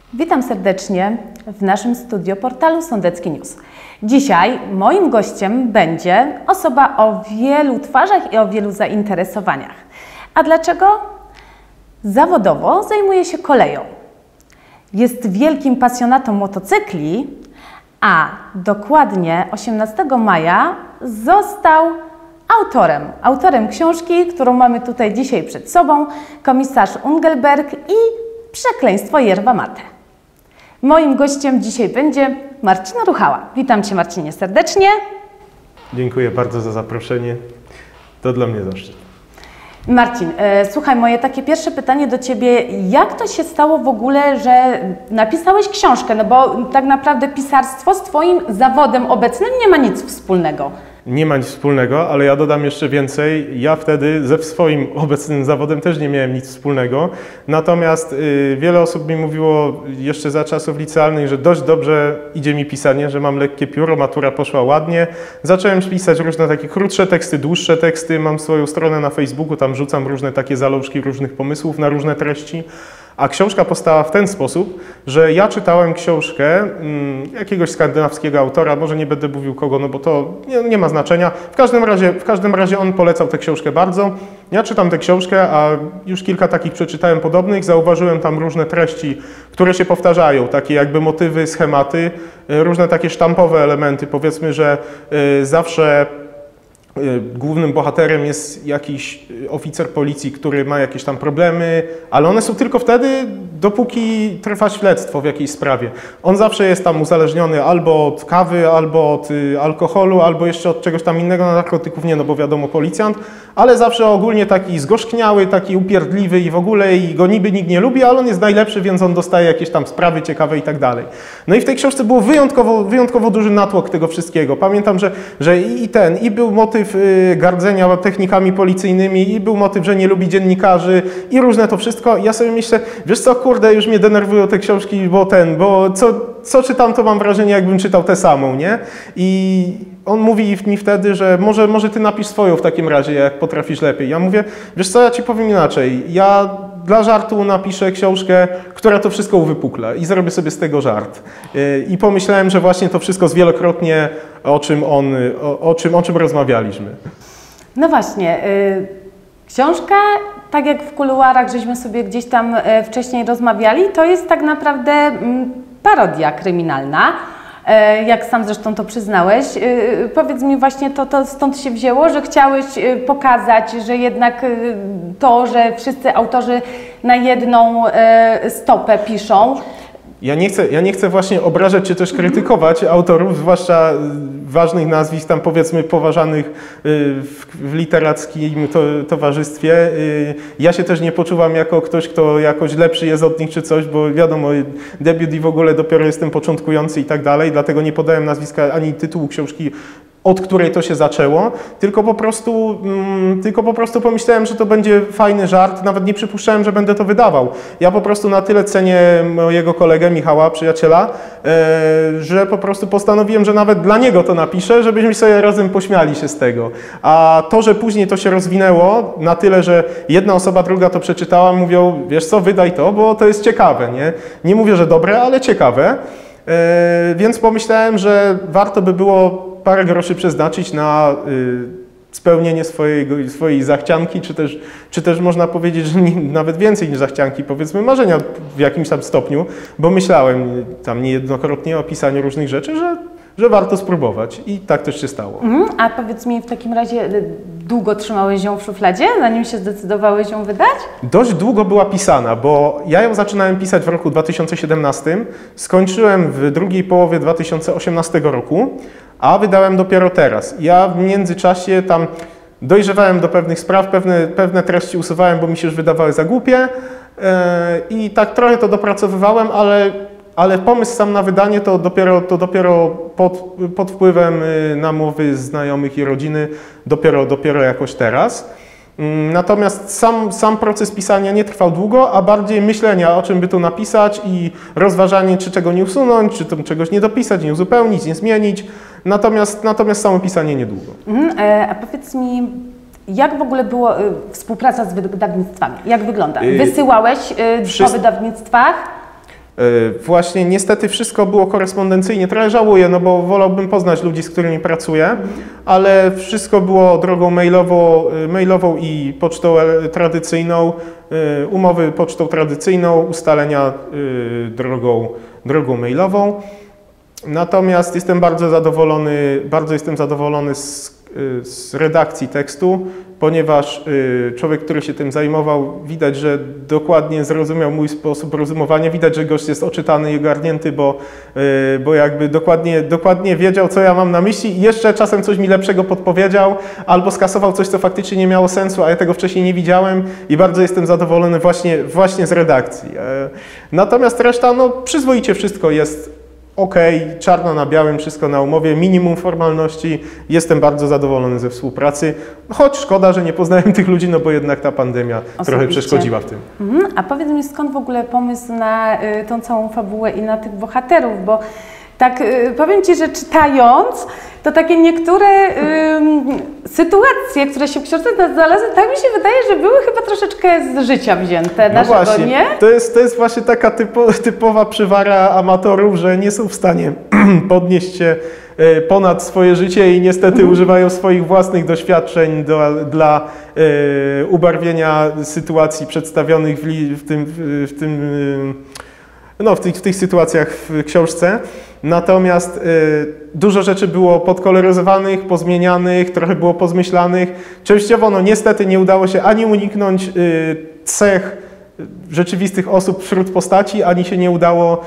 Witam serdecznie w naszym studio portalu Sądecki News. Dzisiaj moim gościem będzie osoba o wielu twarzach i o wielu zainteresowaniach. A dlaczego? Zawodowo zajmuje się koleją. Jest wielkim pasjonatą motocykli, a dokładnie 18 maja został autorem książki, którą mamy tutaj dzisiaj przed sobą, Komisarz Ungelberg i Przekleństwo Yerba Mate. Moim gościem dzisiaj będzie Marcin Ruchała. Witam Cię, Marcinie, serdecznie. Dziękuję bardzo za zaproszenie. To dla mnie zaszczyt. Marcin, słuchaj, moje takie pierwsze pytanie do Ciebie. Jak to się stało w ogóle, że napisałeś książkę? No bo tak naprawdę pisarstwo z Twoim zawodem obecnym nie ma nic wspólnego. Nie ma nic wspólnego, ale ja dodam jeszcze więcej. Ja wtedy ze swoim obecnym zawodem też nie miałem nic wspólnego. Natomiast wiele osób mi mówiło jeszcze za czasów licealnych, że dość dobrze idzie mi pisanie, że mam lekkie pióro, matura poszła ładnie. Zacząłem pisać różne takie krótsze teksty, dłuższe teksty. Mam swoją stronę na Facebooku, tam rzucam różne takie zalążki różnych pomysłów na różne treści. A książka powstała w ten sposób, że ja czytałem książkę jakiegoś skandynawskiego autora, może nie będę mówił kogo, no bo to nie ma znaczenia. W każdym razie on polecał tę książkę bardzo. Ja czytam tę książkę, a już kilka takich przeczytałem podobnych, zauważyłem tam różne treści, które się powtarzają, takie jakby motywy, schematy, różne takie sztampowe elementy. Powiedzmy, że zawsze głównym bohaterem jest jakiś oficer policji, który ma jakieś tam problemy, ale one są tylko wtedy, dopóki trwa śledztwo w jakiejś sprawie. On zawsze jest tam uzależniony albo od kawy, albo od alkoholu, albo jeszcze od czegoś tam innego, narkotyków nie, no bo wiadomo, policjant, ale zawsze ogólnie taki zgorzkniały, taki upierdliwy i w ogóle i go niby nikt nie lubi, ale on jest najlepszy, więc on dostaje jakieś tam sprawy ciekawe i tak dalej. No i w tej książce było wyjątkowo duży natłok tego wszystkiego. Pamiętam, że i był motyw gardzenia technikami policyjnymi i był motyw, że nie lubi dziennikarzy i różne to wszystko. I ja sobie myślę, wiesz co, kurde, już mnie denerwują te książki, bo co czytam, to mam wrażenie, jakbym czytał tę samą, nie? I on mówi mi wtedy, że może ty napisz swoją w takim razie, jak potrafisz lepiej. Ja mówię, wiesz co, ja ci powiem inaczej. Ja dla żartu napiszę książkę, która to wszystko uwypukla i zrobię sobie z tego żart. I pomyślałem, że właśnie to wszystko zwielokrotnie, o czym rozmawialiśmy. No właśnie, książka, tak jak w kuluarach żeśmy sobie gdzieś tam wcześniej rozmawiali, to jest tak naprawdę parodia kryminalna. Jak sam zresztą to przyznałeś. Powiedz mi właśnie, to stąd się wzięło, że chciałeś pokazać, że jednak to, że wszyscy autorzy na jedną stopę piszą. Ja nie chcę właśnie obrażać czy też krytykować autorów, zwłaszcza ważnych nazwisk, tam powiedzmy poważanych w literackim towarzystwie. Ja się też nie poczuwam jako ktoś, kto jakoś lepszy jest od nich czy coś, bo wiadomo, debiut i w ogóle dopiero jestem początkujący i tak dalej, dlatego nie podałem nazwiska ani tytułu książki, od której to się zaczęło, tylko po prostu pomyślałem, że to będzie fajny żart, nawet nie przypuszczałem, że będę to wydawał. Ja po prostu na tyle cenię mojego kolegę Michała, przyjaciela, że po prostu postanowiłem, że nawet dla niego to napiszę, żebyśmy sobie razem pośmiali się z tego. A to, że później to się rozwinęło na tyle, że jedna osoba, druga to przeczytała, mówią, wiesz co, wydaj to, bo to jest ciekawe, nie? Nie mówię, że dobre, ale ciekawe. Więc pomyślałem, że warto by było parę groszy przeznaczyć na spełnienie swojej zachcianki, czy też można powiedzieć, że nawet więcej niż zachcianki, powiedzmy marzenia w jakimś tam stopniu, bo myślałem tam niejednokrotnie o pisaniu różnych rzeczy, że warto spróbować i tak też się stało. A powiedz mi, w takim razie długo trzymałeś ją w szufladzie, zanim się zdecydowałeś ją wydać? Dość długo była pisana, bo ja ją zaczynałem pisać w roku 2017, skończyłem w drugiej połowie 2018 roku, a wydałem dopiero teraz. Ja w międzyczasie tam dojrzewałem do pewnych spraw, pewne treści usuwałem, bo mi się już wydawały za głupie i tak trochę to dopracowywałem, ale pomysł sam na wydanie to dopiero pod wpływem namowy znajomych i rodziny, dopiero jakoś teraz. Natomiast sam proces pisania nie trwał długo, a bardziej myślenia, o czym by tu napisać i rozważanie, czy czego nie usunąć, czy tam czegoś nie dopisać, nie uzupełnić, nie zmienić. Natomiast samo pisanie niedługo. A powiedz mi, jak w ogóle było współpraca z wydawnictwami? Jak wygląda? Wysyłałeś po wydawnictwach? Właśnie niestety wszystko było korespondencyjnie, trochę żałuję, no bo wolałbym poznać ludzi, z którymi pracuję, ale wszystko było drogą mailową i pocztą tradycyjną, umowy pocztą tradycyjną, ustalenia drogą mailową. Natomiast jestem bardzo zadowolony z redakcji tekstu, ponieważ człowiek, który się tym zajmował, widać, że dokładnie zrozumiał mój sposób rozumowania, widać, że gość jest oczytany i ogarnięty, bo jakby dokładnie wiedział, co ja mam na myśli i jeszcze czasem coś mi lepszego podpowiedział, albo skasował coś, co faktycznie nie miało sensu, a ja tego wcześniej nie widziałem i bardzo jestem zadowolony właśnie z redakcji. Natomiast reszta, no przyzwoicie wszystko jest czarno na białym, wszystko na umowie, minimum formalności. Jestem bardzo zadowolony ze współpracy, choć szkoda, że nie poznałem tych ludzi, no bo jednak ta pandemia trochę przeszkodziła w tym. A powiedz mi, skąd w ogóle pomysł na tą całą fabułę i na tych bohaterów, bo tak powiem Ci, że czytając, to takie niektóre sytuacje, które się w książce znalazły, tak mi się wydaje, że były chyba troszeczkę z życia wzięte. No właśnie, nie? To jest właśnie taka typowa przywara amatorów, że nie są w stanie podnieść się ponad swoje życie i niestety używają swoich własnych doświadczeń dla ubarwienia sytuacji przedstawionych w tych sytuacjach w książce. Natomiast dużo rzeczy było podkoloryzowanych, pozmienianych, trochę było pozmyślanych. Częściowo no niestety nie udało się ani uniknąć cech rzeczywistych osób wśród postaci, ani się nie udało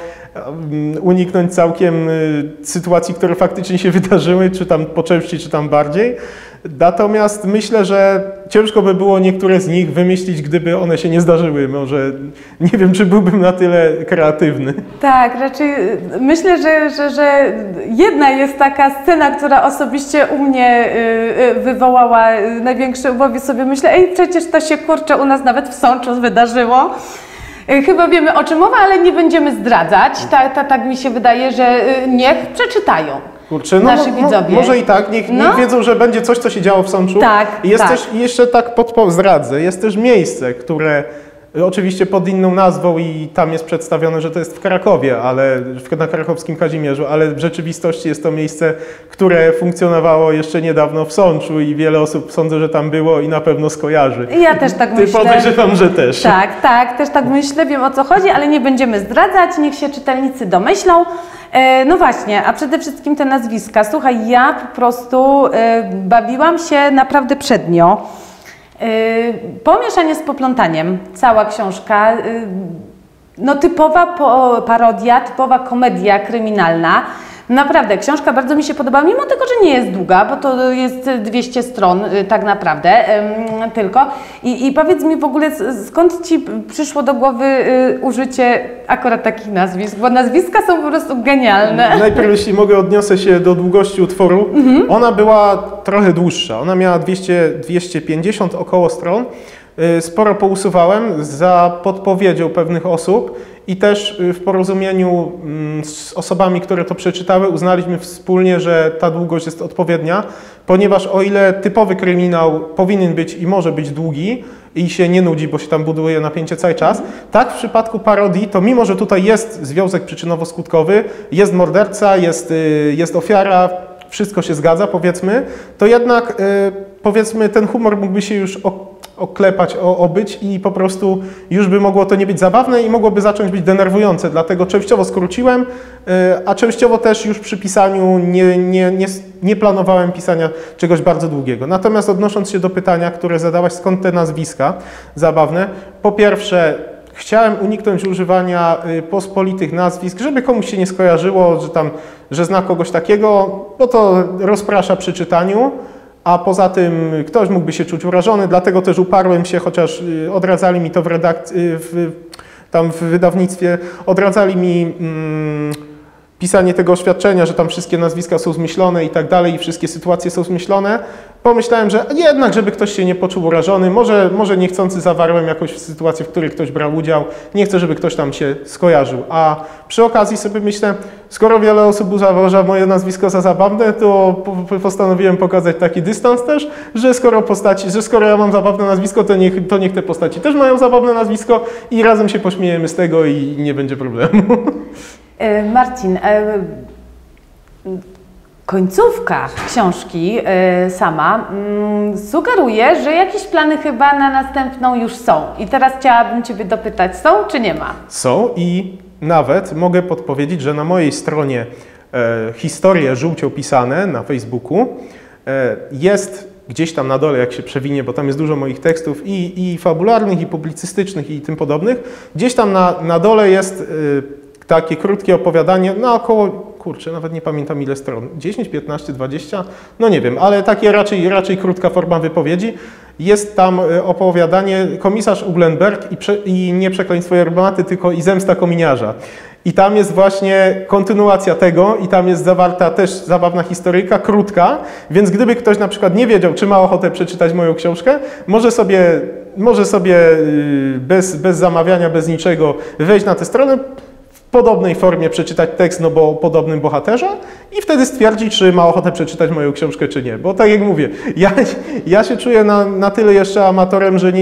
uniknąć całkiem sytuacji, które faktycznie się wydarzyły, czy tam po części, czy tam bardziej. Natomiast myślę, że ciężko by było niektóre z nich wymyślić, gdyby one się nie zdarzyły. Może nie wiem, czy byłbym na tyle kreatywny. Tak, raczej myślę, że jedna jest taka scena, która osobiście u mnie wywołała największy ubaw. Sobie myślę, przecież to się kurczę u nas nawet w Sączu wydarzyło. Chyba wiemy, o czym mowa, ale nie będziemy zdradzać. Tak mi się wydaje, że niech przeczytają. Kurczę, nasi widzowie. Może i tak, niech wiedzą, że będzie coś, co się działo w Sączu. Tak, jest też, jeszcze tak zdradzę, jest też miejsce, które oczywiście pod inną nazwą i tam jest przedstawione, że to jest w Krakowie, ale na krakowskim Kazimierzu, ale w rzeczywistości jest to miejsce, które funkcjonowało jeszcze niedawno w Sączu i wiele osób sądzę, że tam było i na pewno skojarzy. Ja też tak myślę. Ty podejrzewam, że też. Tak, też tak myślę, wiem o co chodzi, ale nie będziemy zdradzać, niech się czytelnicy domyślą. No właśnie, a przede wszystkim te nazwiska. Słuchaj, ja po prostu bawiłam się naprawdę przednio. Pomieszanie z poplątaniem, cała książka, no typowa parodia, typowa komedia kryminalna. Naprawdę, książka bardzo mi się podoba, mimo tego, że nie jest długa, bo to jest 200 stron tak naprawdę tylko. I powiedz mi w ogóle, skąd Ci przyszło do głowy użycie akurat takich nazwisk, bo nazwiska są po prostu genialne. Najpierw, jeśli mogę, odniosę się do długości utworu. Ona była trochę dłuższa, ona miała 250 około stron. Sporo pousuwałem za podpowiedzią pewnych osób i też w porozumieniu z osobami, które to przeczytały, uznaliśmy wspólnie, że ta długość jest odpowiednia, ponieważ o ile typowy kryminał powinien być i może być długi i się nie nudzi, bo się tam buduje napięcie cały czas, tak w przypadku parodii, to mimo, że tutaj jest związek przyczynowo-skutkowy, jest morderca, jest ofiara, wszystko się zgadza, powiedzmy, to jednak powiedzmy ten humor mógłby się już oklepać, obyć i po prostu już by mogło to nie być zabawne i mogłoby zacząć być denerwujące, dlatego częściowo skróciłem, a częściowo też już przy pisaniu nie planowałem pisania czegoś bardzo długiego. Natomiast odnosząc się do pytania, które zadałaś, skąd te nazwiska zabawne, po pierwsze chciałem uniknąć używania pospolitych nazwisk, żeby komuś się nie skojarzyło, że zna kogoś takiego, bo to rozprasza przy czytaniu. A poza tym ktoś mógłby się czuć urażony, dlatego też uparłem się, chociaż odradzali mi to tam w wydawnictwie, odradzali mi pisanie tego oświadczenia, że tam wszystkie nazwiska są zmyślone i tak dalej, i wszystkie sytuacje są zmyślone. pomyślałem, że jednak, żeby ktoś się nie poczuł urażony, może niechcący zawarłem jakąś sytuację, w której ktoś brał udział, nie chcę, żeby ktoś tam się skojarzył. A przy okazji sobie myślę, skoro wiele osób uważa moje nazwisko za zabawne, to postanowiłem pokazać taki dystans też, że skoro ja mam zabawne nazwisko, to niech te postaci też mają zabawne nazwisko i razem się pośmiejemy z tego i nie będzie problemu. Marcin, końcówka książki sama sugeruje, że jakieś plany chyba na następną już są. I teraz chciałabym Ciebie dopytać, są czy nie ma? Są i nawet mogę podpowiedzieć, że na mojej stronie historie żółcią pisane na Facebooku jest gdzieś tam na dole, jak się przewinie, bo tam jest dużo moich tekstów i fabularnych, i publicystycznych, i tym podobnych. Gdzieś tam na dole jest takie krótkie opowiadanie, no około, kurczę, nawet nie pamiętam ile stron, 10, 15, 20, no nie wiem, ale takie raczej krótka forma wypowiedzi. Jest tam opowiadanie Komisarz Uglenberg i nie Przekleństwo Yerby Mate, tylko i Zemsta kominiarza. I tam jest właśnie kontynuacja tego i tam jest zawarta też zabawna historyjka, krótka, więc gdyby ktoś na przykład nie wiedział, czy ma ochotę przeczytać moją książkę, może sobie bez zamawiania, bez niczego wejść na tę stronę, w podobnej formie przeczytać tekst, no bo o podobnym bohaterze i wtedy stwierdzić, czy ma ochotę przeczytać moją książkę, czy nie. Bo tak jak mówię, ja się czuję na tyle jeszcze amatorem, że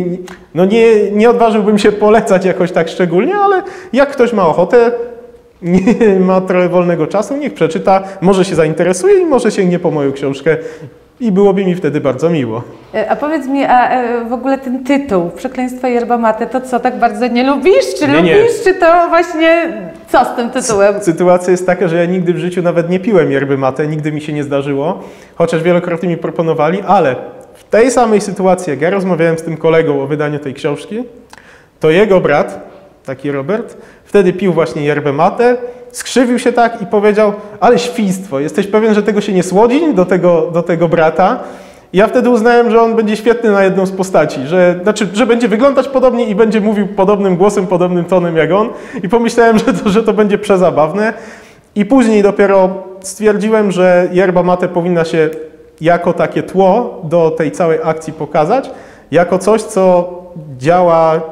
nie odważyłbym się polecać jakoś tak szczególnie, ale jak ktoś ma ochotę, nie ma trochę wolnego czasu, niech przeczyta, może się zainteresuje i może sięgnie po moją książkę. I byłoby mi wtedy bardzo miło. A powiedz mi, w ogóle ten tytuł, Przekleństwo Yerby Mate, to co, tak bardzo nie lubisz? Czy lubisz, czy to właśnie, co z tym tytułem? Sytuacja jest taka, że ja nigdy w życiu nawet nie piłem Yerby Mate, nigdy mi się nie zdarzyło, chociaż wielokrotnie mi proponowali, ale w tej samej sytuacji, jak ja rozmawiałem z tym kolegą o wydaniu tej książki, to jego brat, taki Robert, wtedy pił właśnie Yerby Mate, skrzywił się tak i powiedział, ale świństwo, jesteś pewien, że tego się nie słodzi do tego brata? I ja wtedy uznałem, że on będzie świetny na jedną z postaci, że będzie wyglądać podobnie i będzie mówił podobnym głosem, podobnym tonem jak on i pomyślałem, że to będzie przezabawne. I później dopiero stwierdziłem, że Yerba Mate powinna się jako takie tło do tej całej akcji pokazać, jako coś, co działa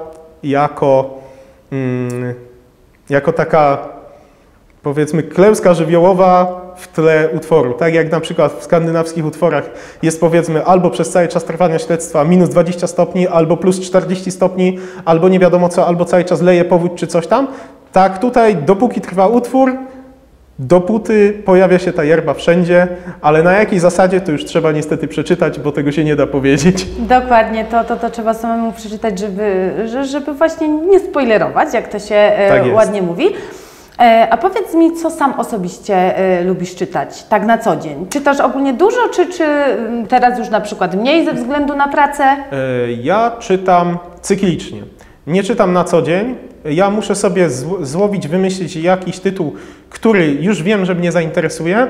jako taka, powiedzmy, klęska żywiołowa w tle utworu. Tak jak na przykład w skandynawskich utworach jest, powiedzmy, albo przez cały czas trwania śledztwa minus 20 stopni, albo plus 40 stopni, albo nie wiadomo co, albo cały czas leje powódź czy coś tam. Tak tutaj, dopóki trwa utwór, dopóty pojawia się ta yerba wszędzie, ale na jakiej zasadzie to już trzeba niestety przeczytać, bo tego się nie da powiedzieć. Dokładnie, to trzeba samemu przeczytać, żeby właśnie nie spoilerować, jak to się ładnie mówi. A powiedz mi, co sam osobiście lubisz czytać, tak na co dzień? Czytasz ogólnie dużo, czy teraz już na przykład mniej ze względu na pracę? Ja czytam cyklicznie. Nie czytam na co dzień. Ja muszę sobie złowić, wymyślić jakiś tytuł, który już wiem, że mnie zainteresuje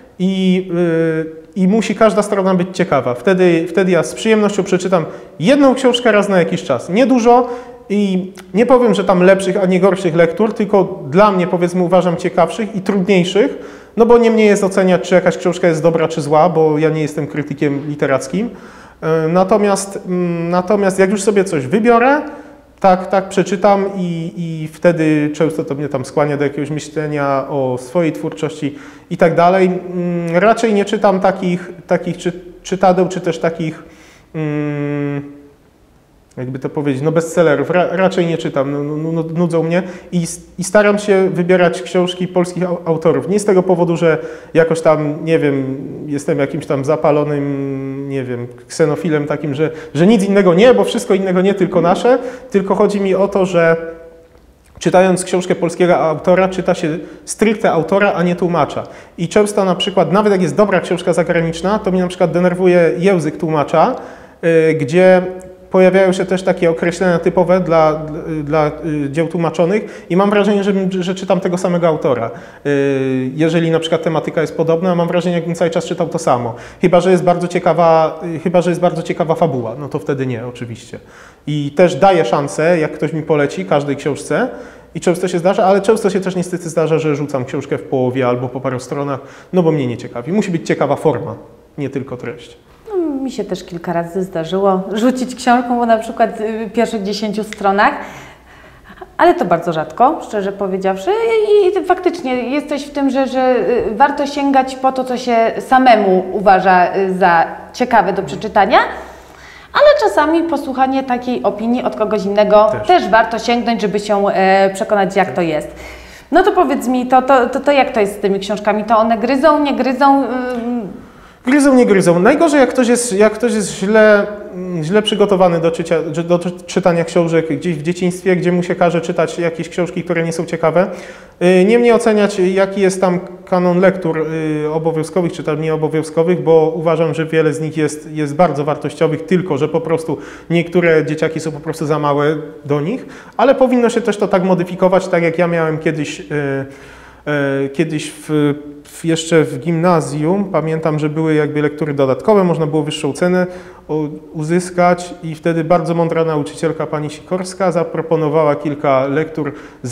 i musi każda strona być ciekawa. Wtedy ja z przyjemnością przeczytam jedną książkę raz na jakiś czas. Nie dużo i nie powiem, że tam lepszych, a nie gorszych lektur, tylko dla mnie, powiedzmy, uważam ciekawszych i trudniejszych, no bo nie mnie jest oceniać, czy jakaś książka jest dobra, czy zła, bo ja nie jestem krytykiem literackim. Natomiast jak już sobie coś wybiorę, tak przeczytam i wtedy często to mnie tam skłania do jakiegoś myślenia o swojej twórczości i tak dalej. Raczej nie czytam takich czytadeł, czy też takich, jakby to powiedzieć, no bestsellerów. Raczej nie czytam, nudzą mnie i staram się wybierać książki polskich autorów. Nie z tego powodu, że jakoś tam, nie wiem, jestem jakimś tam zapalonym, nie wiem, ksenofilem takim, że nic innego nie, bo wszystko innego nie, tylko nasze, tylko chodzi mi o to, że czytając książkę polskiego autora, czyta się stricte autora, a nie tłumacza. I często na przykład, nawet jak jest dobra książka zagraniczna, to mnie na przykład denerwuje język tłumacza, gdzie pojawiają się też takie określenia typowe dla dzieł tłumaczonych i mam wrażenie, że czytam tego samego autora. Jeżeli na przykład tematyka jest podobna, mam wrażenie, jakbym cały czas czytał to samo. Chyba że jest bardzo ciekawa fabuła, no to wtedy nie, oczywiście. I też daję szansę, jak ktoś mi poleci, każdej książce i często się zdarza, ale często się też niestety zdarza, że rzucam książkę w połowie albo po paru stronach, no bo mnie nie ciekawi. Musi być ciekawa forma, nie tylko treść. Mi się też kilka razy zdarzyło rzucić książką po na przykład pierwszych 10 stronach, ale to bardzo rzadko, szczerze powiedziawszy. I faktycznie jest coś w tym, że warto sięgać po to, co się samemu uważa za ciekawe do przeczytania, ale czasami posłuchanie takiej opinii od kogoś innego też warto sięgnąć, żeby się przekonać, jak to jest. No to powiedz mi, to jak to jest z tymi książkami? To one gryzą, nie gryzą? Gryzą, nie gryzą. Najgorzej, jak ktoś jest źle przygotowany do czytania książek gdzieś w dzieciństwie, gdzie mu się każe czytać jakieś książki, które nie są ciekawe. Niemniej oceniać, jaki jest tam kanon lektur obowiązkowych czy tam nieobowiązkowych, bo uważam, że wiele z nich jest bardzo wartościowych, tylko że po prostu niektóre dzieciaki są po prostu za małe do nich, ale powinno się też to tak modyfikować, tak jak ja miałem kiedyś jeszcze w gimnazjum, pamiętam, że były jakby lektury dodatkowe, można było wyższą cenę uzyskać i wtedy bardzo mądra nauczycielka, pani Sikorska, zaproponowała kilka lektur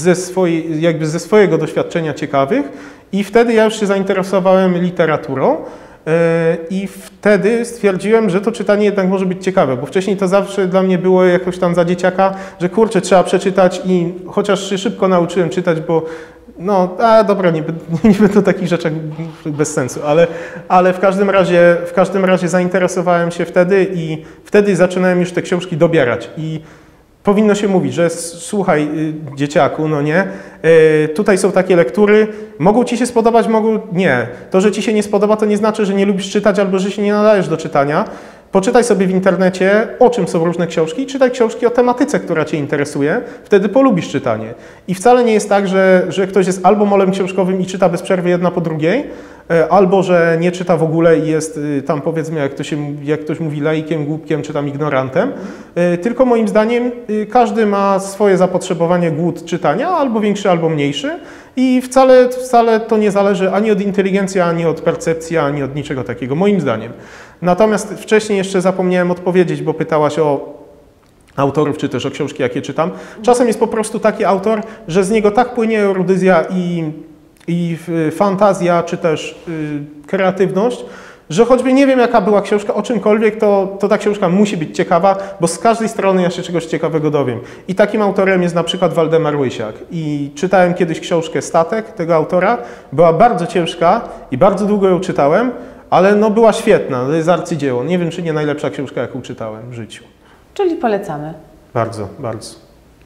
ze swojego doświadczenia ciekawych i wtedy ja już się zainteresowałem literaturą i wtedy stwierdziłem, że to czytanie jednak może być ciekawe, bo wcześniej to zawsze dla mnie było jakoś tam za dzieciaka, że kurczę, trzeba przeczytać i chociaż się szybko nauczyłem czytać, bo dobra, nie będę o takich rzeczach bez sensu, ale w każdym razie zainteresowałem się wtedy i wtedy zaczynałem już te książki dobierać i powinno się mówić, że słuchaj dzieciaku, no nie, tutaj są takie lektury, mogą ci się spodobać, mogą nie. To, że ci się nie spodoba, to nie znaczy, że nie lubisz czytać albo że się nie nadajesz do czytania. Poczytaj sobie w internecie, o czym są różne książki i czytaj książki o tematyce, która cię interesuje, wtedy polubisz czytanie. I wcale nie jest tak, że ktoś jest albo molem książkowym i czyta bez przerwy jedna po drugiej, albo że nie czyta w ogóle i jest tam, powiedzmy, jak ktoś mówi, laikiem, głupkiem czy tam ignorantem. Tylko moim zdaniem każdy ma swoje zapotrzebowanie, głód czytania, albo większy, albo mniejszy i wcale to nie zależy ani od inteligencji, ani od percepcji, ani od niczego takiego, moim zdaniem. Natomiast wcześniej jeszcze zapomniałem odpowiedzieć, bo pytałaś o autorów, czy też o książki, jakie czytam. Czasem jest po prostu taki autor, że z niego tak płynie erudycja i fantazja, czy też kreatywność, że choćby nie wiem, jaka była książka, o czymkolwiek, to ta książka musi być ciekawa, bo z każdej strony ja się czegoś ciekawego dowiem. I takim autorem jest na przykład Waldemar Łysiak. I czytałem kiedyś książkę Statek tego autora. Była bardzo ciężka i bardzo długo ją czytałem, ale no była świetna, to jest arcydzieło. Nie wiem, czy nie najlepsza książka, jaką czytałem w życiu. Czyli polecamy. Bardzo, bardzo.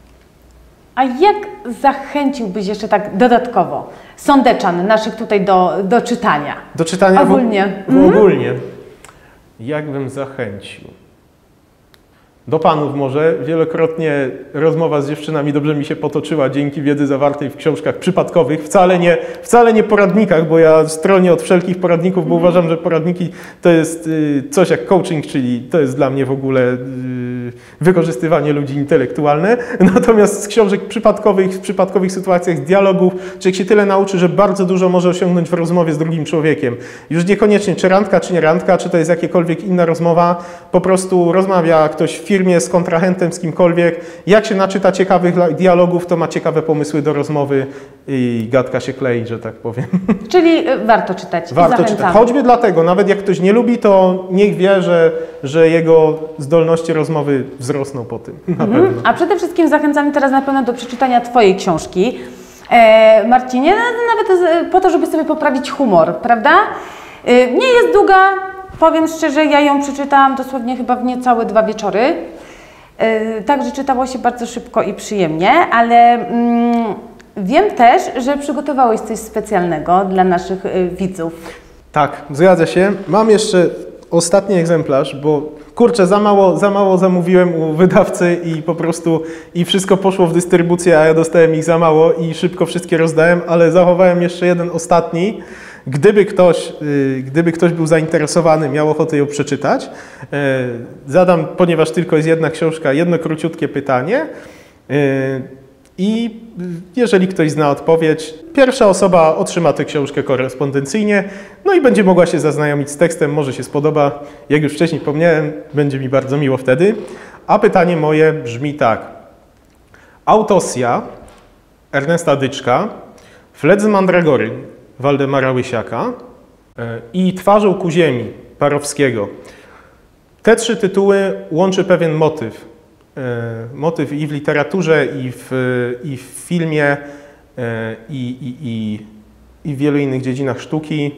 A jak zachęciłbyś jeszcze tak dodatkowo sądeczan naszych tutaj do czytania? Do czytania ogólnie? Ogólnie. Jak bym zachęcił? Do panów może. Wielokrotnie rozmowa z dziewczynami dobrze mi się potoczyła dzięki wiedzy zawartej w książkach przypadkowych. Wcale nie poradnikach, bo ja stronię od wszelkich poradników, bo uważam, że poradniki to jest coś jak coaching, czyli to jest dla mnie w ogóle wykorzystywanie ludzi intelektualne. Natomiast z książek przypadkowych, w przypadkowych sytuacjach, z dialogów, człowiek się tyle nauczy, że bardzo dużo może osiągnąć w rozmowie z drugim człowiekiem. Już niekoniecznie czy randka, czy nie randka, czy to jest jakiekolwiek inna rozmowa, po prostu rozmawia ktoś w firmie z kontrahentem, z kimkolwiek. Jak się naczyta ciekawych dialogów, to ma ciekawe pomysły do rozmowy i gadka się klei, że tak powiem. Czyli warto czytać. Warto czytać. Choćby dlatego, nawet jak ktoś nie lubi, to niech wie, że jego zdolności rozmowy wzrosną po tym. Na pewno. A przede wszystkim zachęcamy teraz na pewno do przeczytania Twojej książki. Marcinie, nawet po to, żeby sobie poprawić humor, prawda? Nie jest długa, powiem szczerze, ja ją przeczytałam dosłownie chyba w niecałe 2 wieczory. Także czytało się bardzo szybko i przyjemnie, ale wiem też, że przygotowałeś coś specjalnego dla naszych widzów. Tak, zgadza się. Mam jeszcze ostatni egzemplarz, bo kurczę, za mało zamówiłem u wydawcy i po prostu wszystko poszło w dystrybucję, a ja dostałem ich za mało i szybko wszystkie rozdałem, ale zachowałem jeszcze jeden ostatni. Gdyby ktoś był zainteresowany, miał ochotę ją przeczytać, zadam, ponieważ tylko jest jedna książka, jedno króciutkie pytanie i jeżeli ktoś zna odpowiedź, pierwsza osoba otrzyma tę książkę korespondencyjnie, no i będzie mogła się zaznajomić z tekstem, może się spodoba. Jak już wcześniej wspomniałem, będzie mi bardzo miło wtedy. A pytanie moje brzmi tak. Autosja Ernesta Dyczka, Flet z Mandragory Waldemara Łysiaka i Twarzą ku ziemi Parowskiego Te trzy tytuły łączy pewien motyw. Motyw i w literaturze, i w filmie, i w wielu innych dziedzinach sztuki.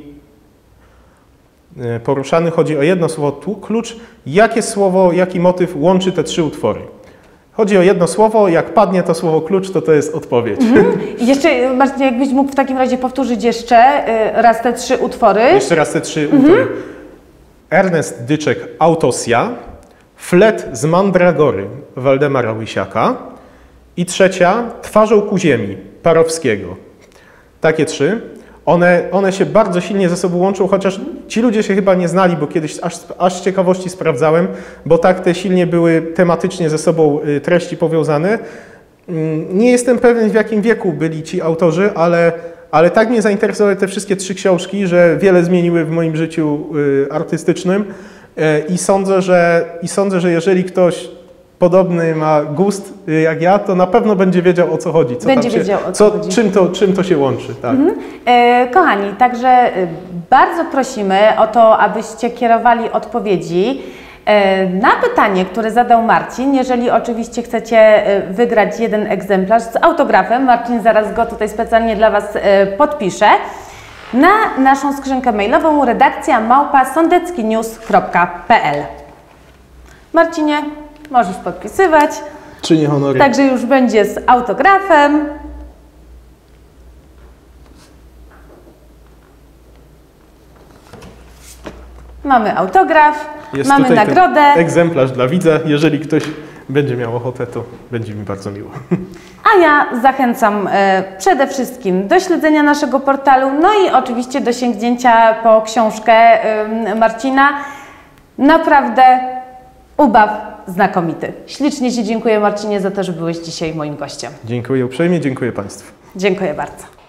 Poruszany chodzi o jedno słowo klucz. Jakie słowo, jaki motyw łączy te trzy utwory? Chodzi o jedno słowo, jak padnie to słowo klucz, to jest odpowiedź. I jeszcze, Marcinie, jakbyś mógł w takim razie powtórzyć jeszcze raz te trzy utwory. Jeszcze raz te trzy utwory. Ernest Dyczek, Autosja, Flet z Mandragory Waldemara Łysiaka i trzecia Twarzą ku ziemi Parowskiego. Takie trzy. One się bardzo silnie ze sobą łączą, chociaż ci ludzie się chyba nie znali, bo kiedyś aż z ciekawości sprawdzałem, bo tak te silnie były tematycznie ze sobą treści powiązane. Nie jestem pewien, w jakim wieku byli ci autorzy, ale tak mnie zainteresowały te wszystkie trzy książki, że wiele zmieniły w moim życiu artystycznym i sądzę, że jeżeli ktoś podobny ma gust jak ja, to na pewno będzie wiedział, o co chodzi. Czym to się łączy. Tak. Kochani, także bardzo prosimy o to, abyście kierowali odpowiedzi na pytanie, które zadał Marcin. Jeżeli oczywiście chcecie wygrać jeden egzemplarz z autografem, Marcin zaraz go tutaj specjalnie dla Was podpisze, na naszą skrzynkę mailową redakcja@sondeckinews.pl. Marcinie, możesz podpisywać. Czynię honory. Także już będzie z autografem. Mamy autograf, Jest mamy nagrodę. Egzemplarz dla widza. Jeżeli ktoś będzie miał ochotę, to będzie mi bardzo miło. A ja zachęcam przede wszystkim do śledzenia naszego portalu, no i oczywiście do sięgnięcia po książkę Marcina. Naprawdę ubaw znakomity. Ślicznie Ci dziękuję, Marcinie, za to, że byłeś dzisiaj moim gościem. Dziękuję uprzejmie, dziękuję Państwu. Dziękuję bardzo.